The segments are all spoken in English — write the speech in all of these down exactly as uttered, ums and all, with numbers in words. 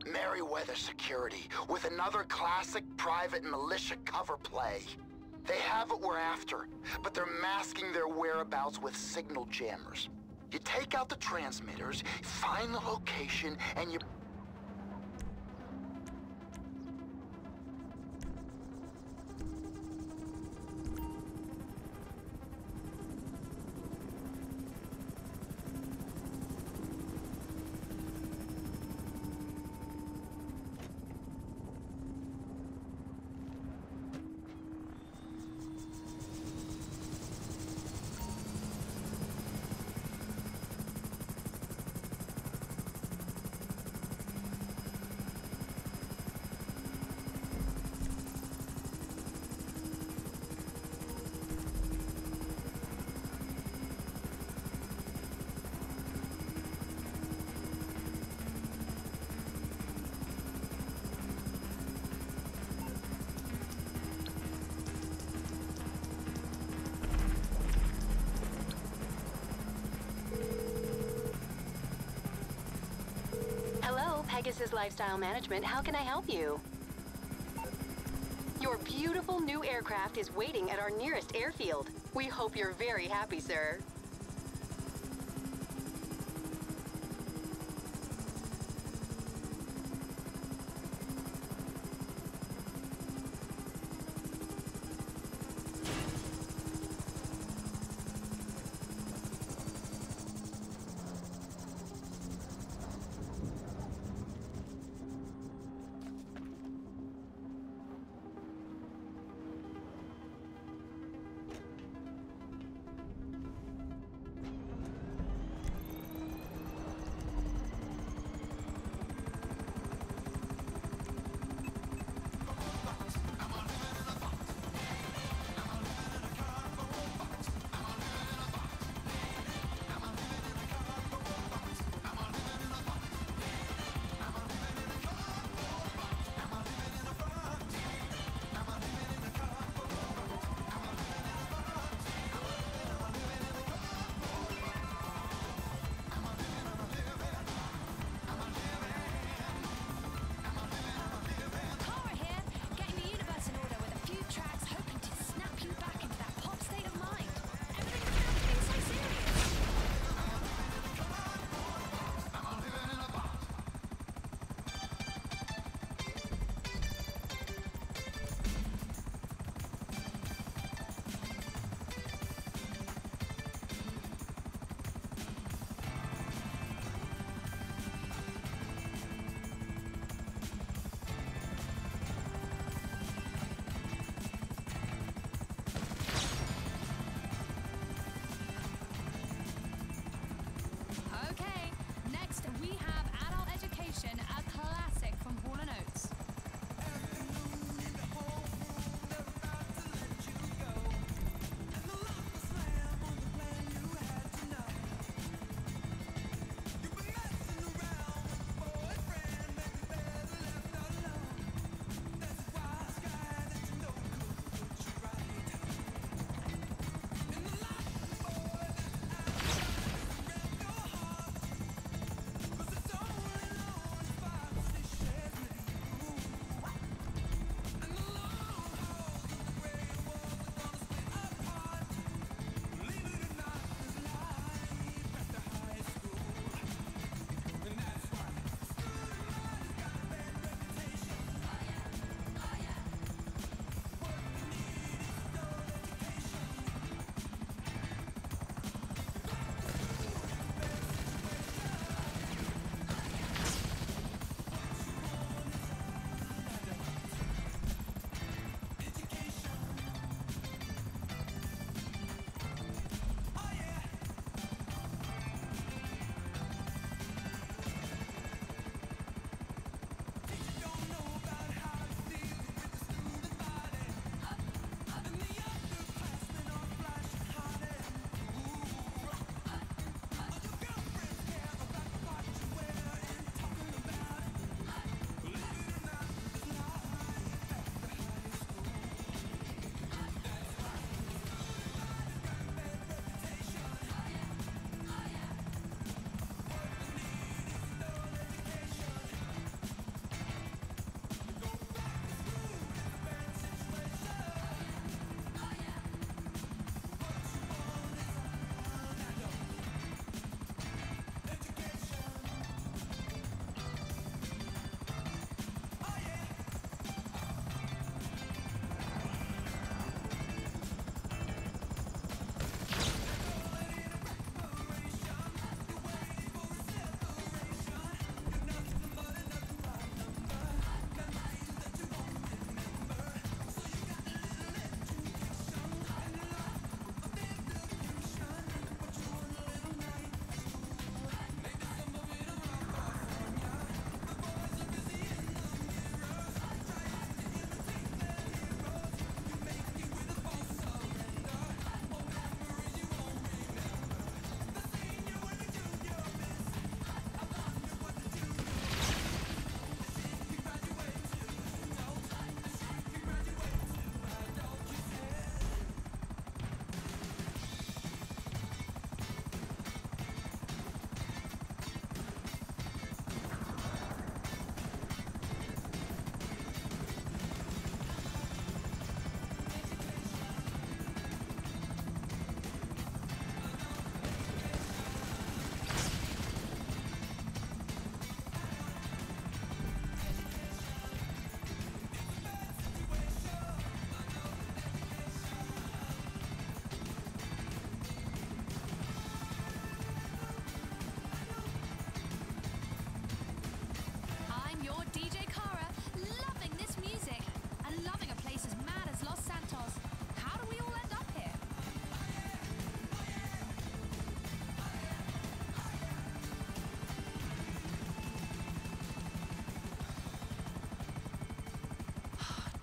Merryweather Security, with another classic private militia cover play. They have what we're after, but they're masking their whereabouts with signal jammers. You take out the transmitters, find the location, and you... Pegasus Lifestyle Management, how can I help you? Your beautiful new aircraft is waiting at our nearest airfield. We hope you're very happy, sir.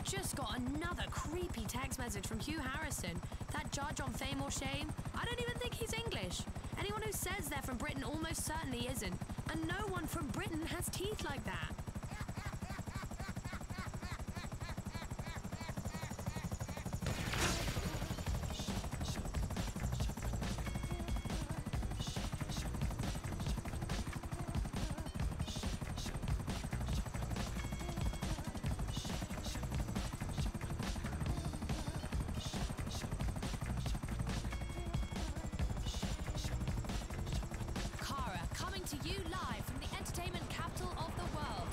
Just got another creepy text message from Hugh Harrison, that judge on Fame or Shame. I don't even think he's English. Anyone who says they're from Britain almost certainly isn't. And no one from Britain has teeth like that. To you live from the entertainment capital of the world.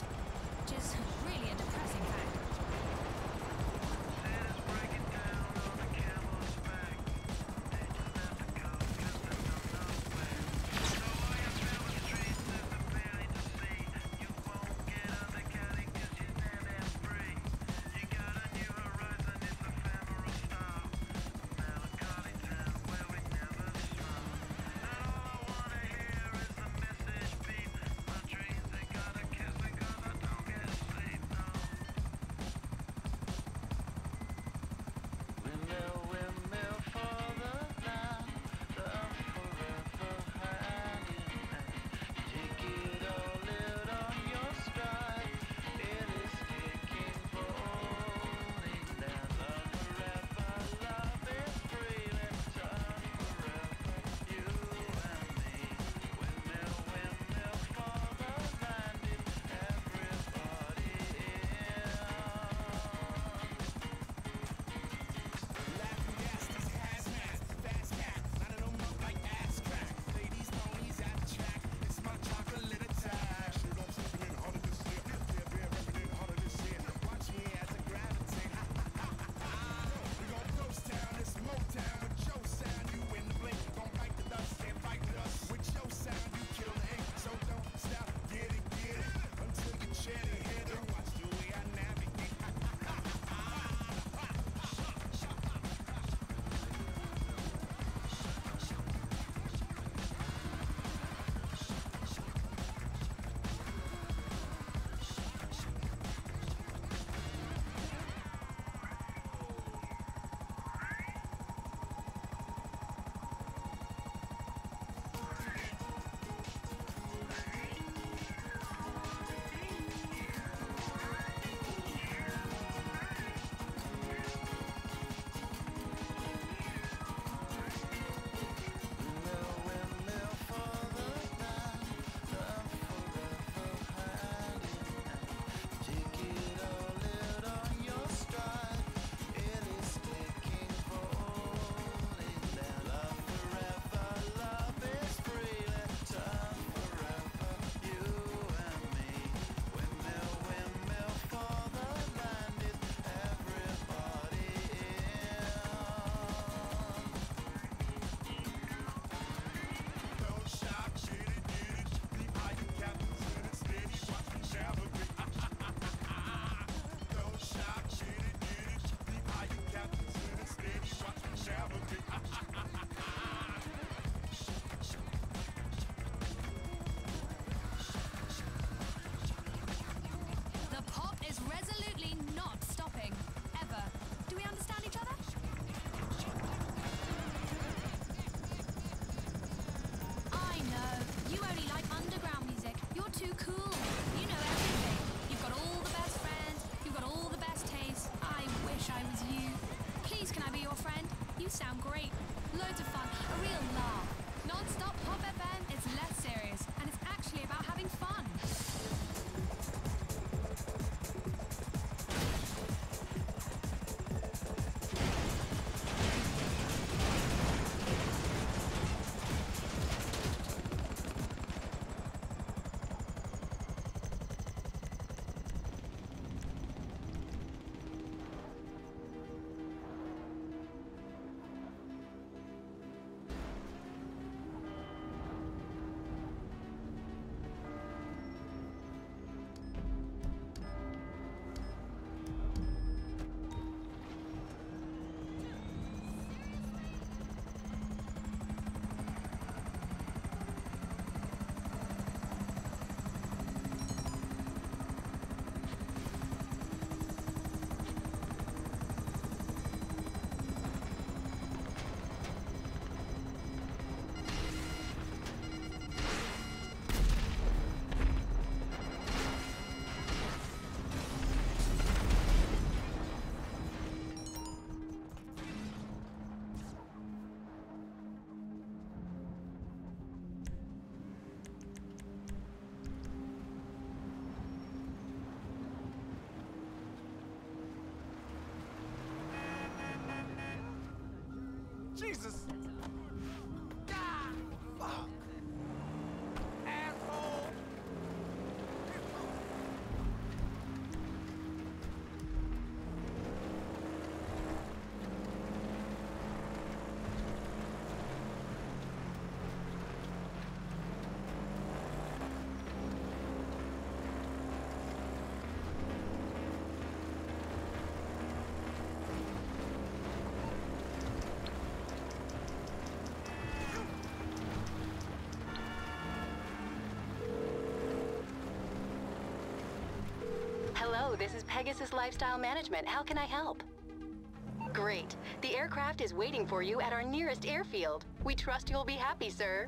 Hello, this is Pegasus Lifestyle Management. How can I help? Great. The aircraft is waiting for you at our nearest airfield. We trust you'll be happy, sir.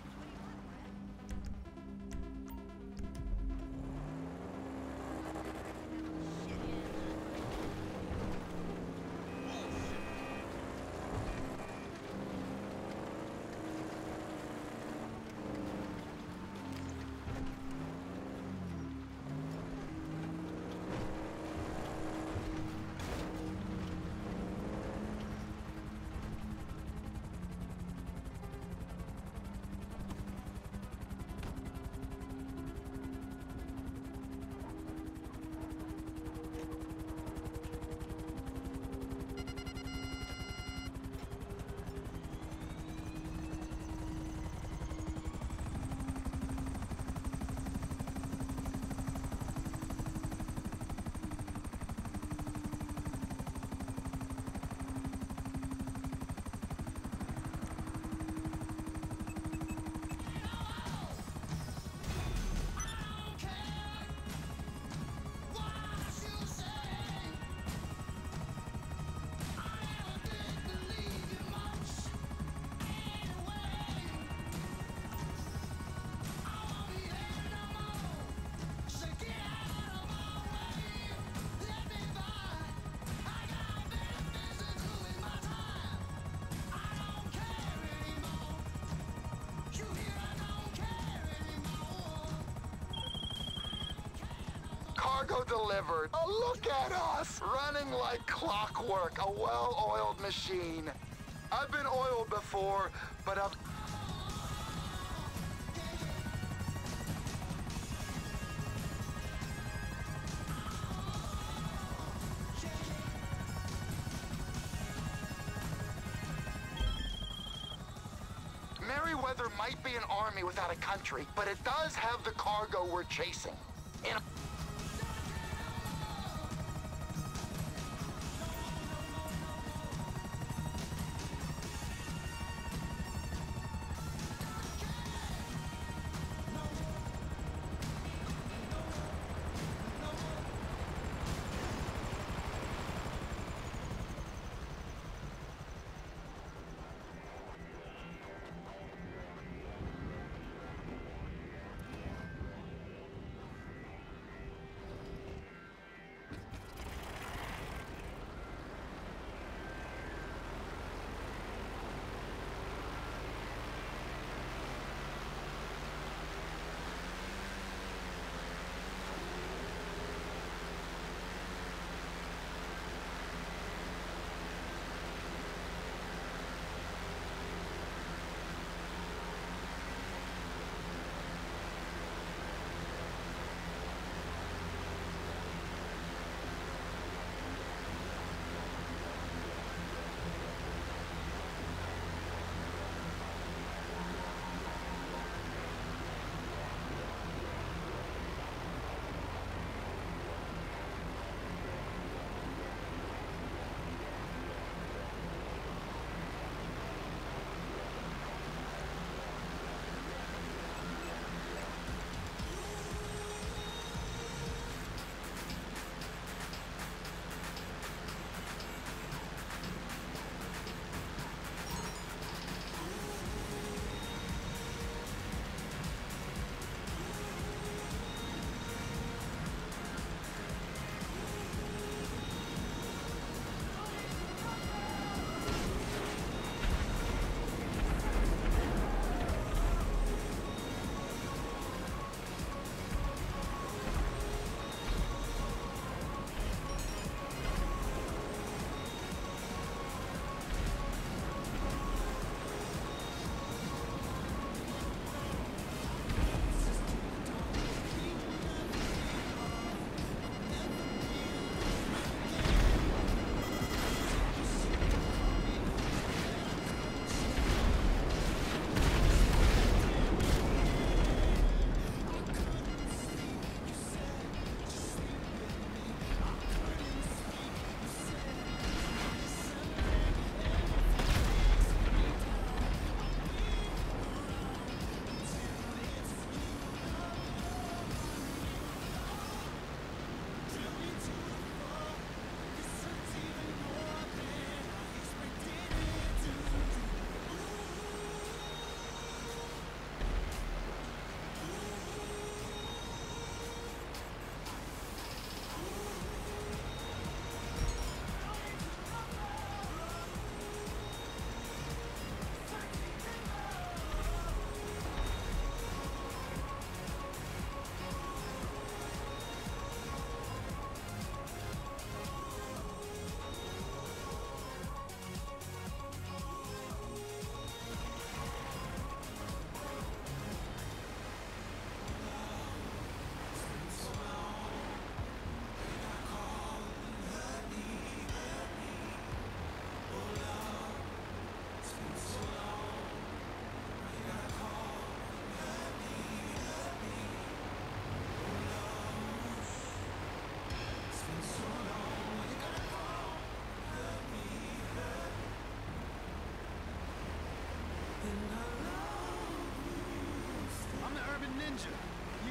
Cargo delivered. Oh, look at us! Running like clockwork, a well-oiled machine. I've been oiled before, but I've... Merryweather might be an army without a country, but it does have the cargo we're chasing. In a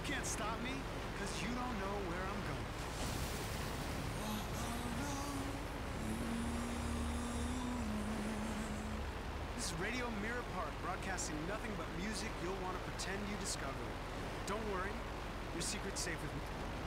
can't stop me, because you don't know where I'm going. This is Radio Mirror Park, broadcasting nothing but music you'll want to pretend you discovered. Don't worry, your secret's safe with me.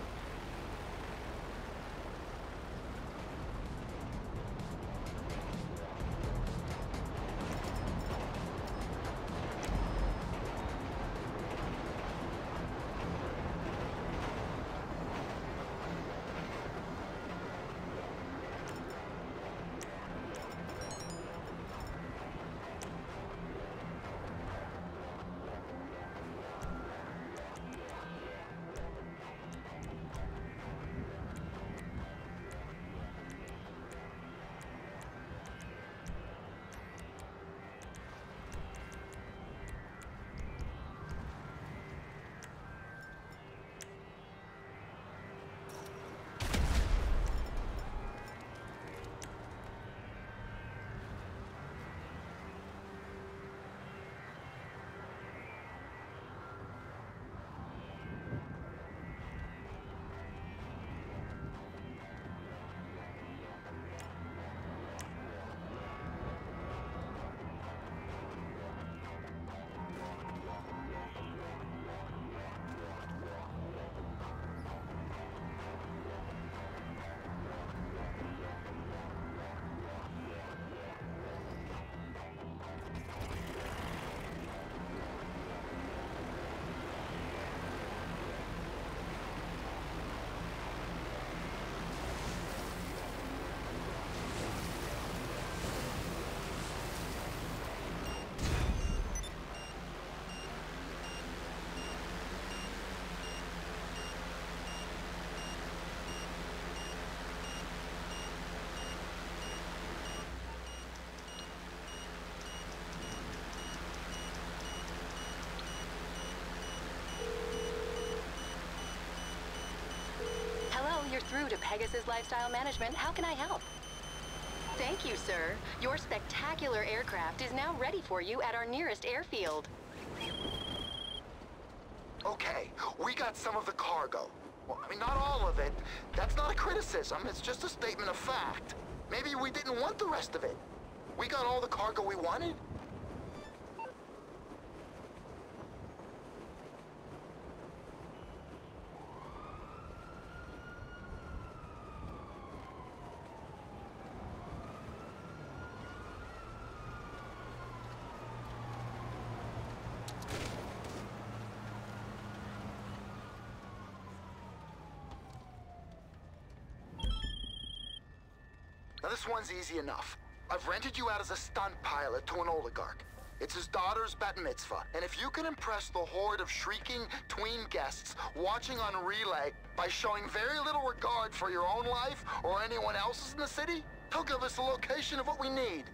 You're through to Pegasus Lifestyle Management. How can I help? Thank you, sir. Your spectacular aircraft is now ready for you at our nearest airfield. Okay, we got some of the cargo. Well, I mean, not all of it. That's not a criticism, it's just a statement of fact. Maybe we didn't want the rest of it. We got all the cargo we wanted. Now this one's easy enough. I've rented you out as a stunt pilot to an oligarch. It's his daughter's bat mitzvah, and if you can impress the horde of shrieking tween guests watching on relay by showing very little regard for your own life or anyone else's in the city, he'll give us the location of what we need.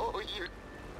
Oh, you...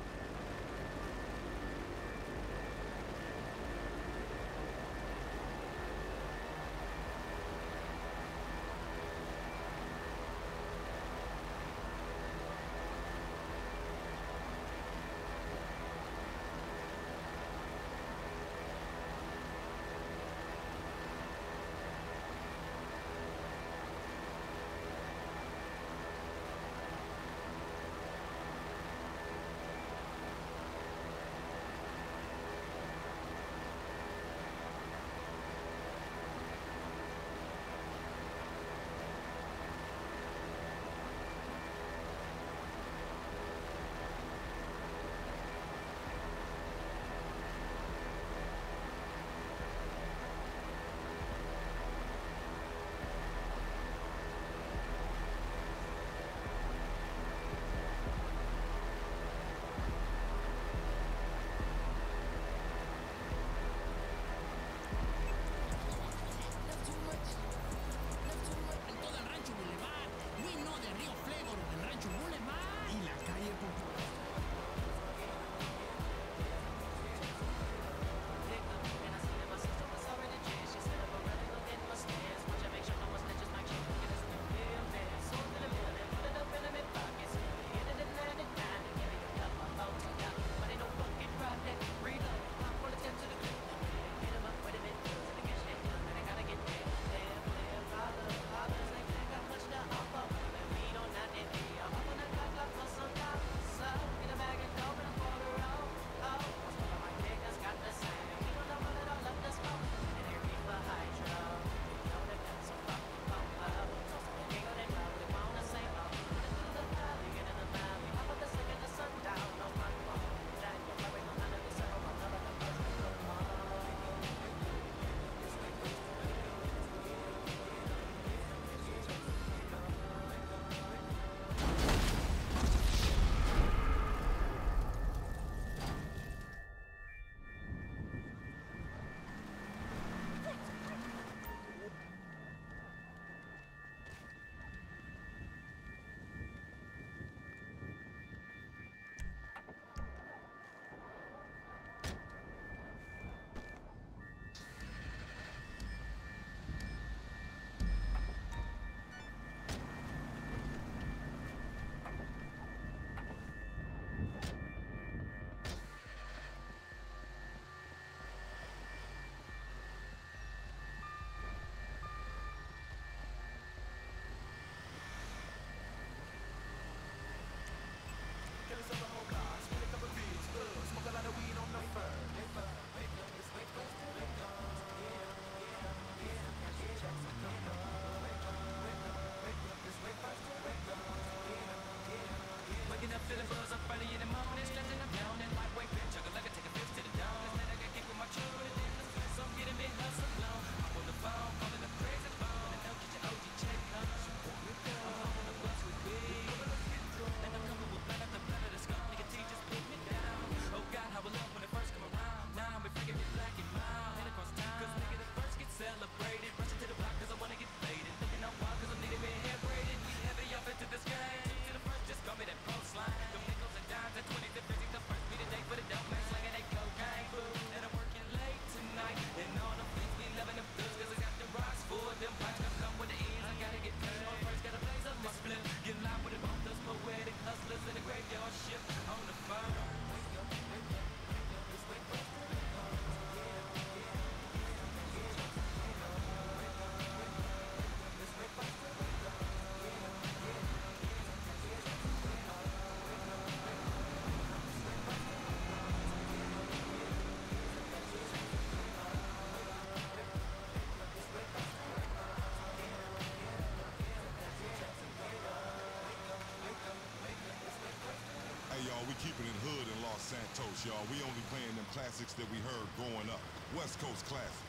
We keeping it hood in Los Santos, y'all. We only playing them classics that we heard growing up. West Coast classics.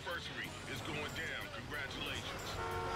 anniversary is going down. Congratulations.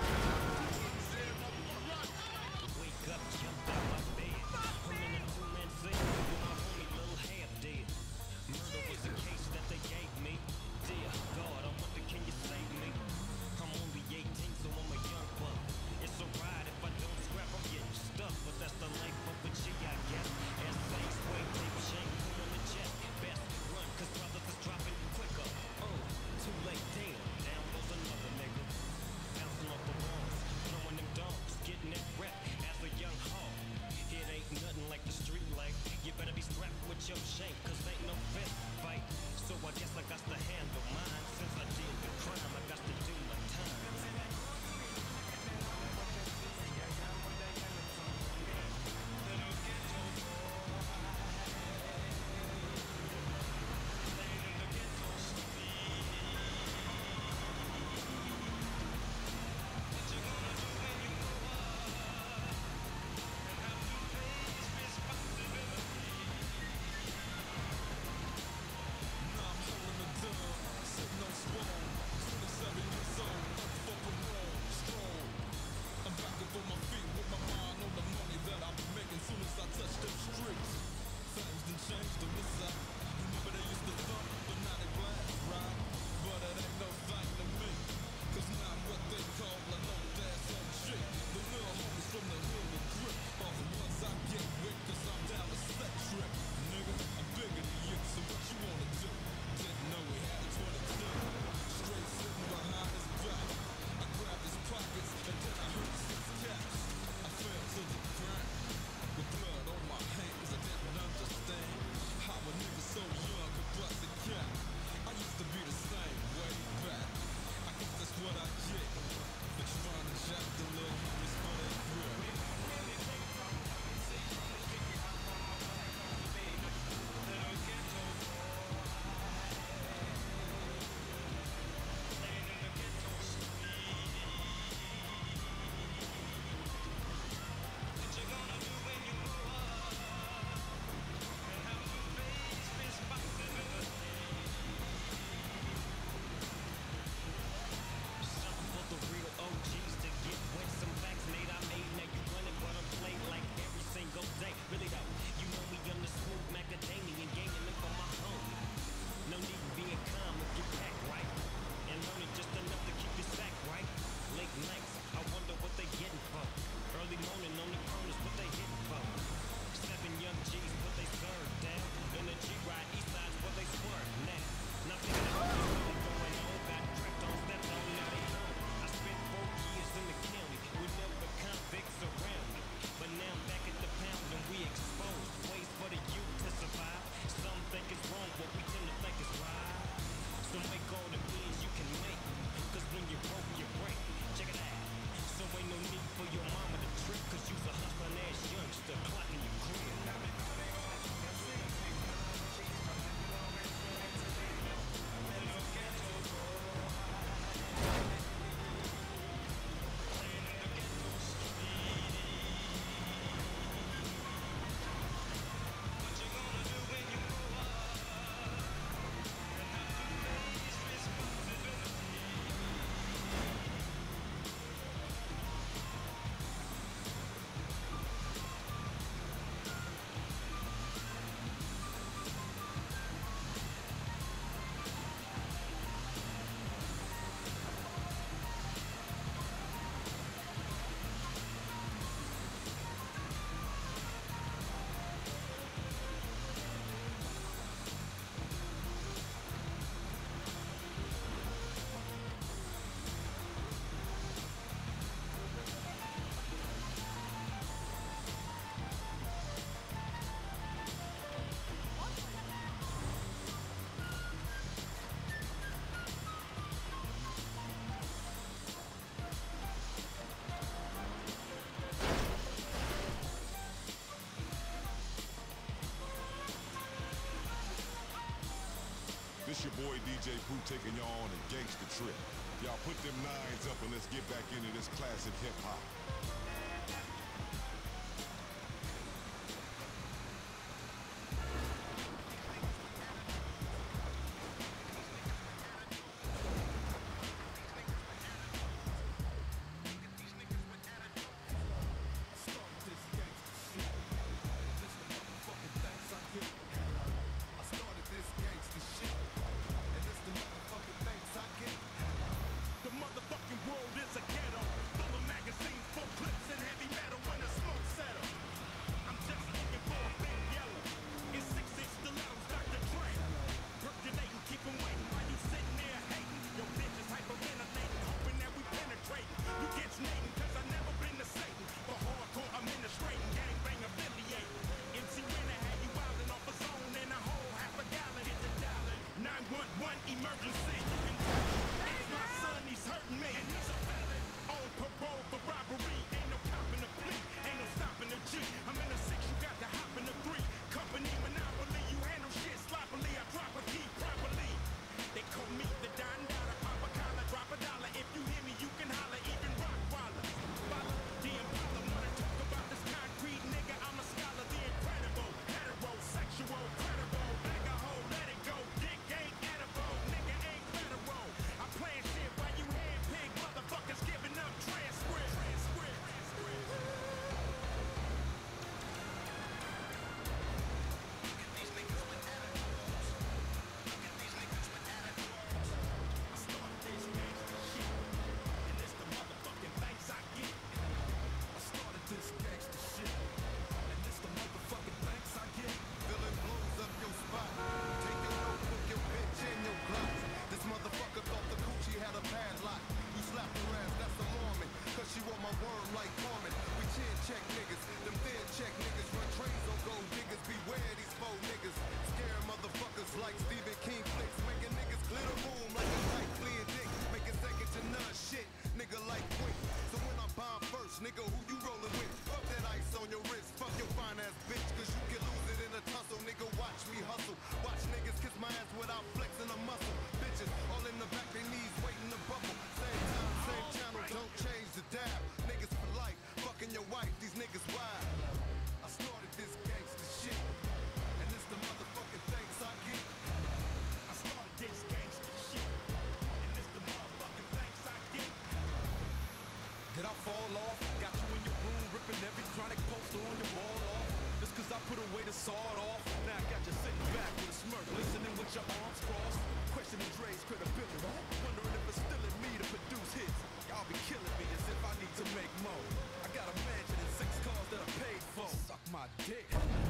Wake up, jump out my bed. I'm in a two-man scene with my homie little half dead. Murder was a case that they gave me. Dear God, I wonder can you save me? I'm only eighteen, so I'm a young buck. It's alright if I don't scrap, I'm getting stuck, but that's the life of a G, I guess. As things wait, paper shampoo on the jet. Best run, cause brothers is dropping quicker. Oh, too late, damn. Down goes another nigga. Bouncing off the walls, throwing them dogs, getting that rep as a young hog. It ain't nothing like the street life. You better be strapped with your shank, cause ain't no fist fight. So I guess I got to handle mine. Since I did the crime, I got to do my time. This your boy D J Pooh taking y'all on a gangster trip. Y'all put them nines up and let's get back into this classic hip-hop. my worm like Carmen. We chin check niggas, them thin check niggas. Run trains on gold diggers, beware these faux niggas. Scare motherfuckers like Stephen King flicks. Making niggas clear the room like a tight fleeing dick. Making second to none shit, nigga like quick. So when I bomb first, nigga, who you rolling with? Fuck that ice on your wrist, fuck your fine ass bitch. Cause you can lose it in a tussle, nigga, watch me hustle. Watch niggas kiss my ass without flexing a muscle. Bitches all in the back, they knees waiting to bubble. Same time, same channel, don't change the dial. Niggas for life, fucking your wife, these niggas wild. I started this gangsta shit, and it's the motherfucking thanks I get. I started this gangsta shit, and it's the motherfucking thanks I get. Did I fall off? Got you in your room, ripping every chronic poster on your wall off. Just cause I put away the sawed off. Now I got you sitting back with a smirk, listening with your arms crossed. Questioning Dre's credibility, wondering if it's still in me to produce hits. Y'all be killing me as if I need to make more. I got a mansion and six cars that I paid for. Suck my dick.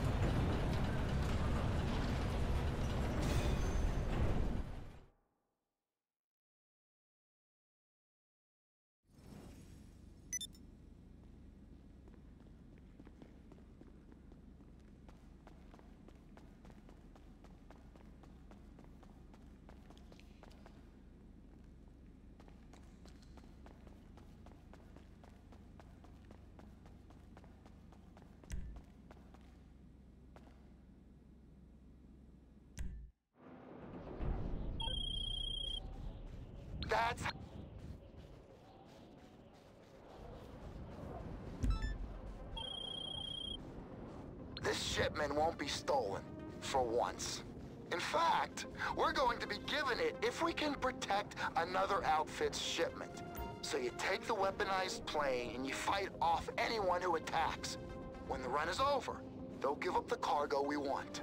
That's... This shipment won't be stolen, for once. In fact, we're going to be given it if we can protect another outfit's shipment. So you take the weaponized plane and you fight off anyone who attacks. When the run is over, they'll give up the cargo we want.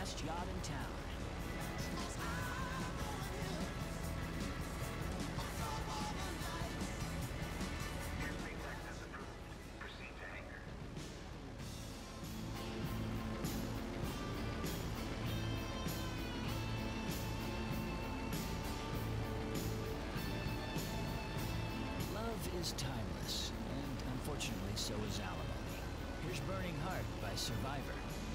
best yacht in town. Love is timeless, and unfortunately so is alimony. Here's Burning Heart by Survivor.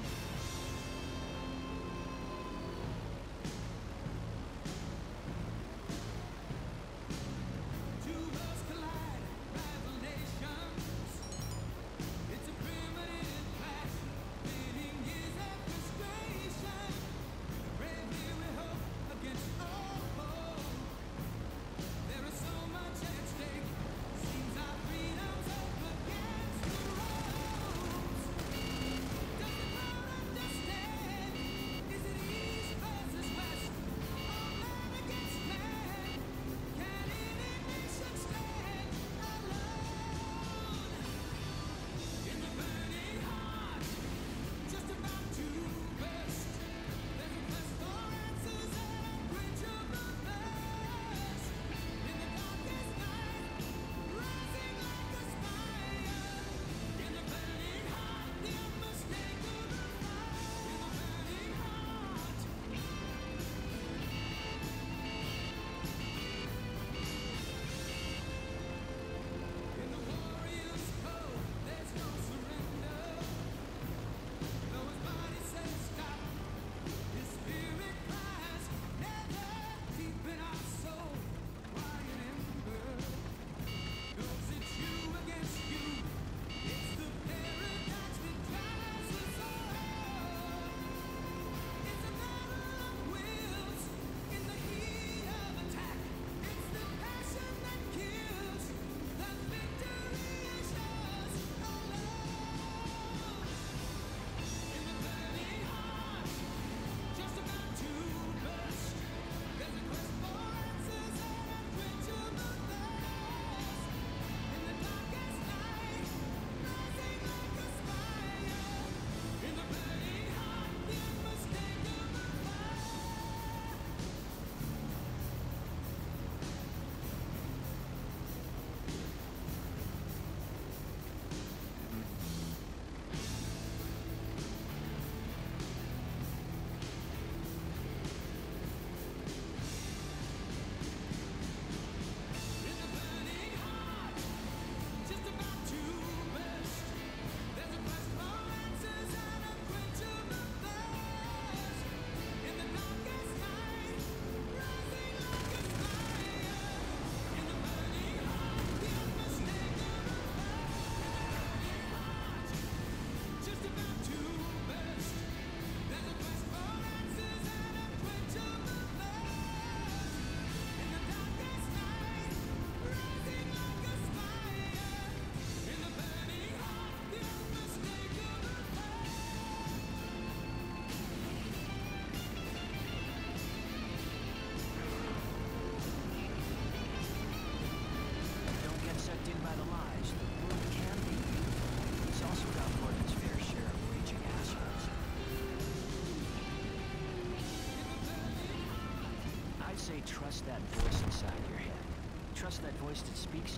Say trust that voice inside your head. Trust that voice that speaks.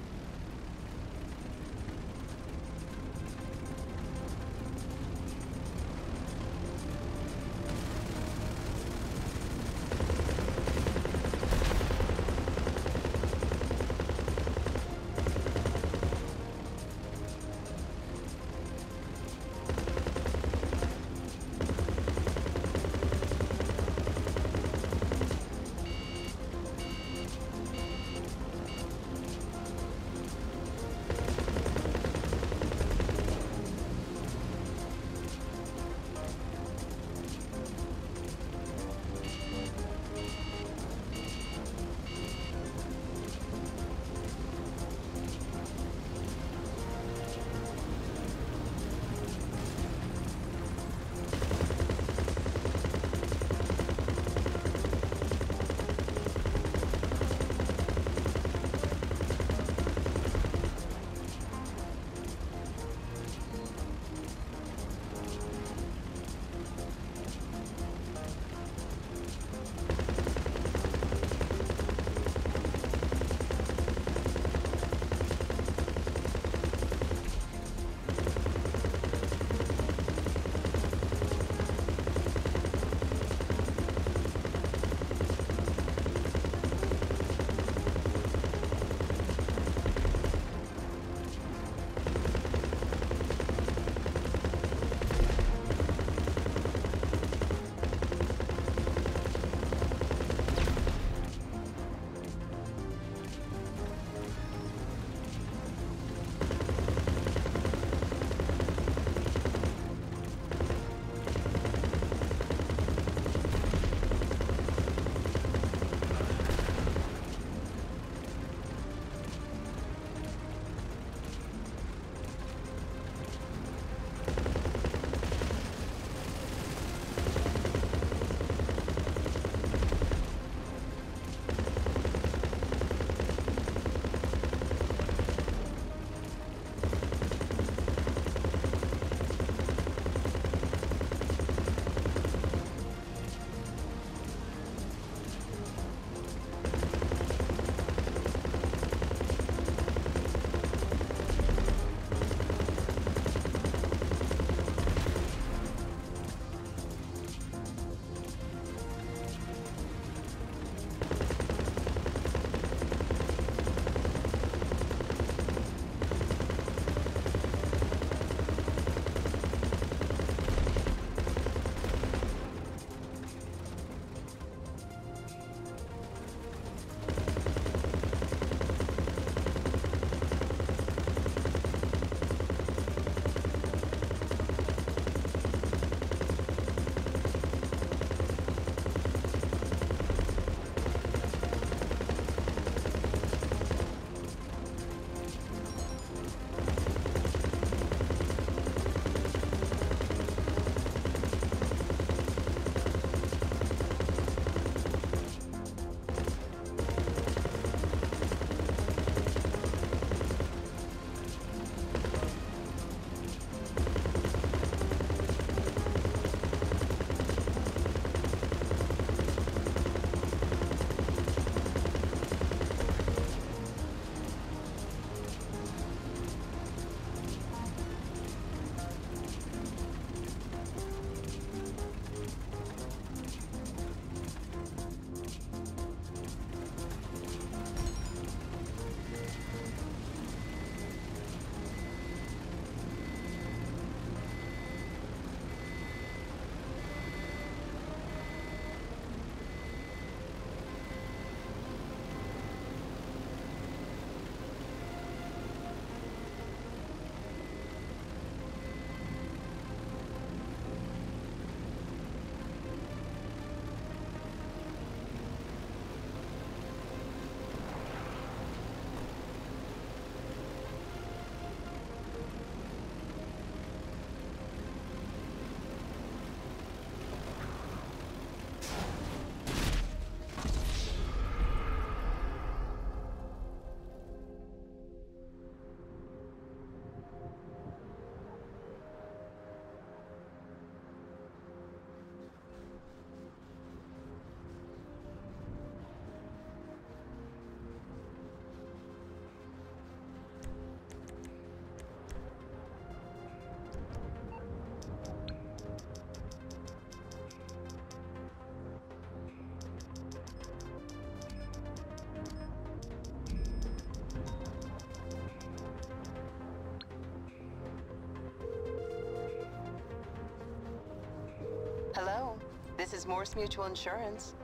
Hello, this is Morse Mutual Insurance.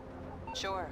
Sure.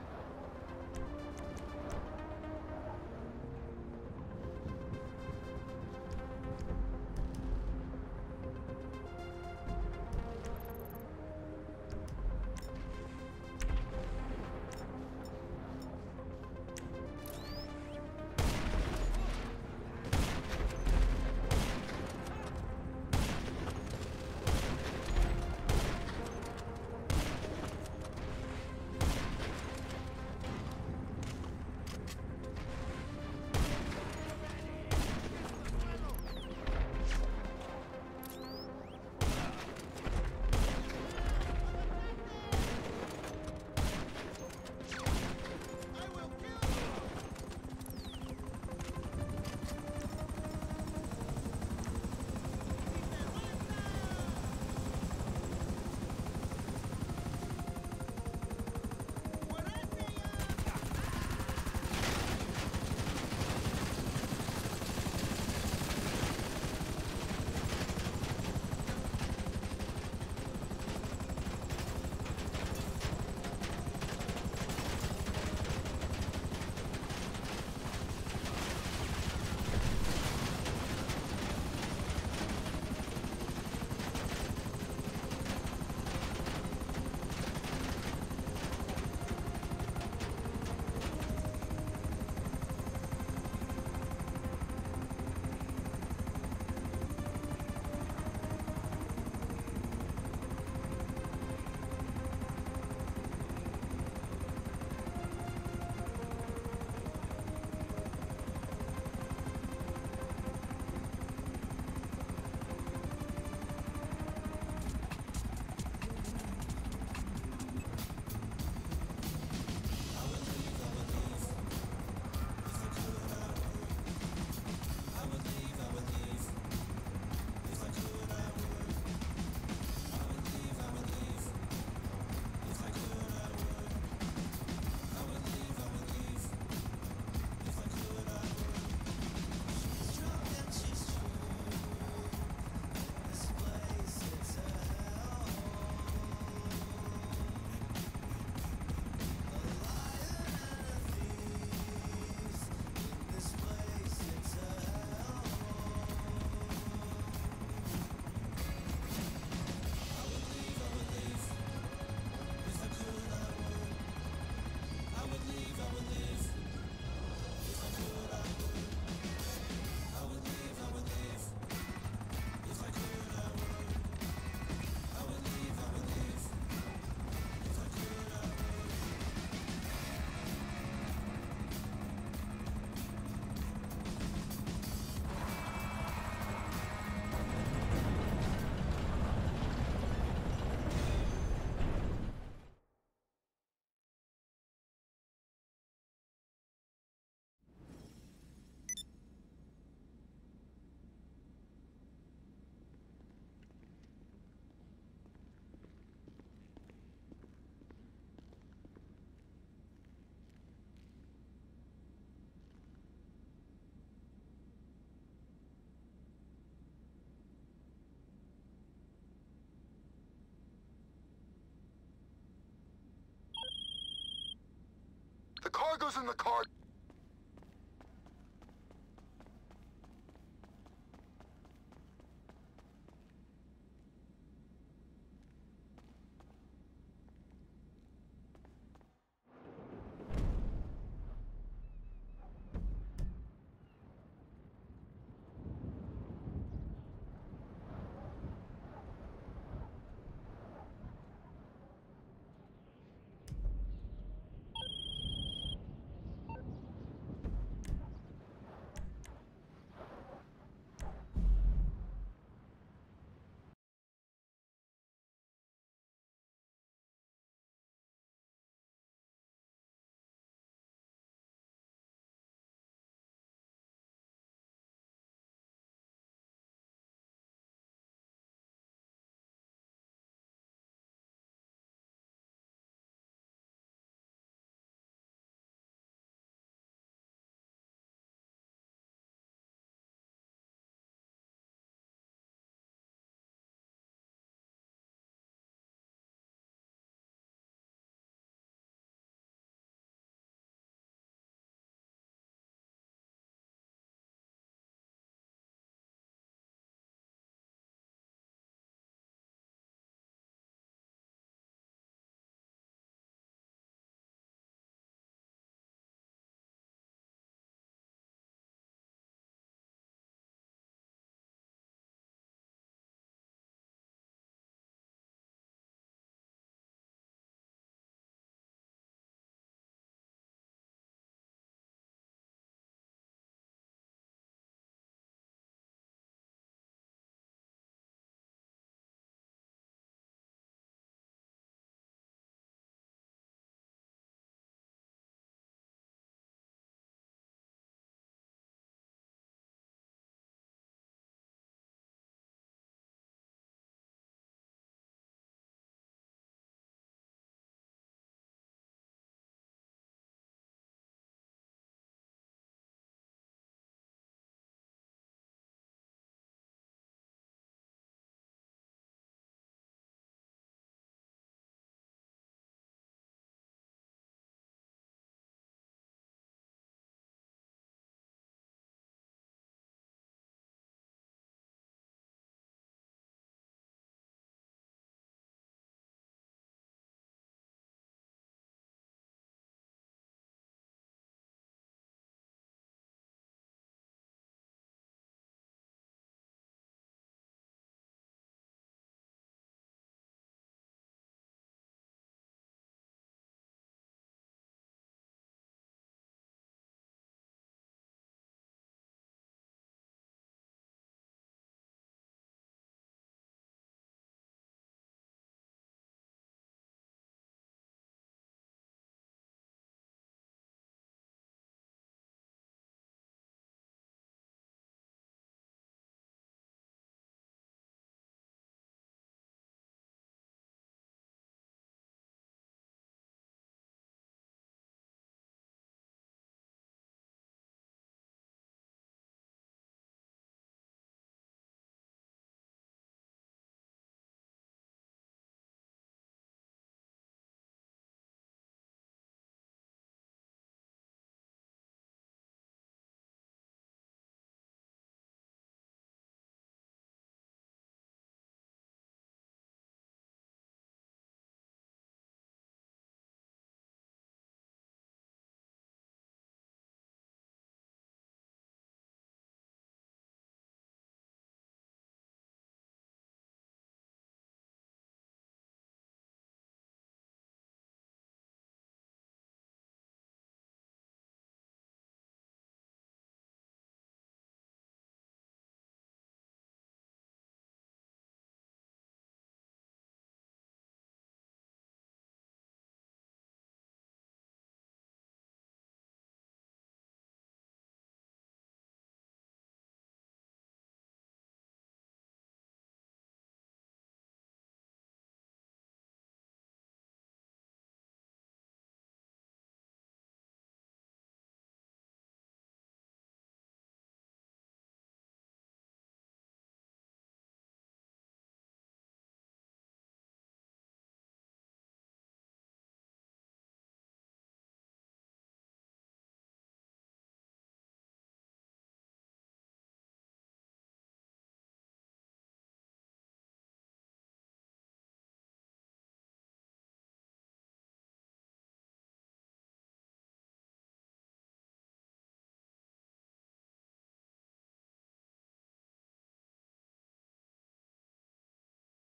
The cargo's in the car.